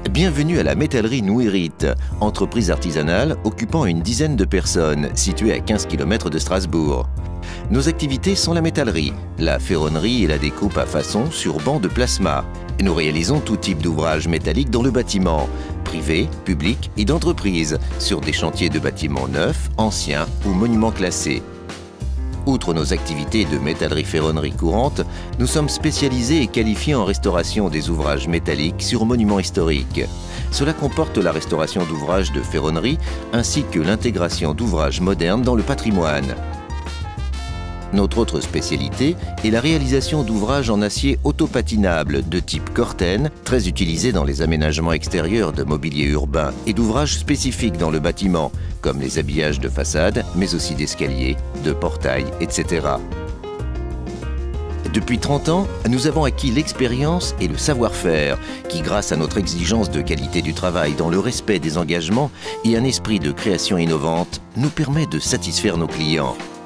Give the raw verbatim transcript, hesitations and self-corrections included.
Bienvenue à la métallerie Nouirite, entreprise artisanale occupant une dizaine de personnes, située à quinze kilomètres de Strasbourg. Nos activités sont la métallerie, la ferronnerie et la découpe à façon sur banc de plasma. Nous réalisons tout type d'ouvrages métalliques dans le bâtiment, privé, public et d'entreprise, sur des chantiers de bâtiments neufs, anciens ou monuments classés. Outre nos activités de métallerie-ferronnerie courante, nous sommes spécialisés et qualifiés en restauration des ouvrages métalliques sur monuments historiques. Cela comporte la restauration d'ouvrages de ferronnerie ainsi que l'intégration d'ouvrages modernes dans le patrimoine. Notre autre spécialité est la réalisation d'ouvrages en acier autopatinable de type Corten, très utilisés dans les aménagements extérieurs de mobilier urbain et d'ouvrages spécifiques dans le bâtiment, comme les habillages de façade, mais aussi d'escaliers, de portails, et cetera. Depuis trente ans, nous avons acquis l'expérience et le savoir-faire qui, grâce à notre exigence de qualité du travail dans le respect des engagements et un esprit de création innovante, nous permet de satisfaire nos clients.